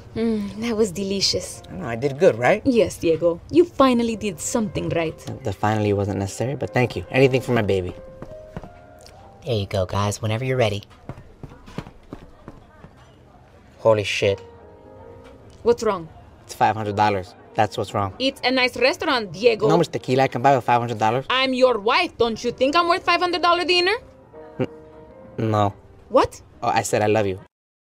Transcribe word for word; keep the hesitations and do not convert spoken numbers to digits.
Mm, that was delicious. I know, I did good, right? Yes, Diego. You finally did something right. The finally wasn't necessary, but thank you. Anything for my baby. There you go, guys, whenever you're ready. Holy shit. What's wrong? It's five hundred dollars. That's what's wrong. It's a nice restaurant, Diego. You know how much tequila I can buy with five hundred dollars? I'm your wife. Don't you think I'm worth five hundred dollars dinner? No. What? Oh, I said I love you.